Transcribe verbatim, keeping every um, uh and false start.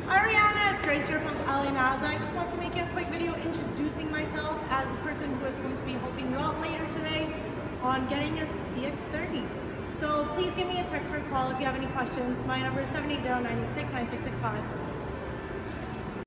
Hi Rihanna, it's Grace here from L A Mazda. I just want to make a quick video introducing myself as a person who is going to be helping you out later today on getting a C X thirty. So please give me a text or call if you have any questions. My number is seven eight zero, nine eight six, nine six six five.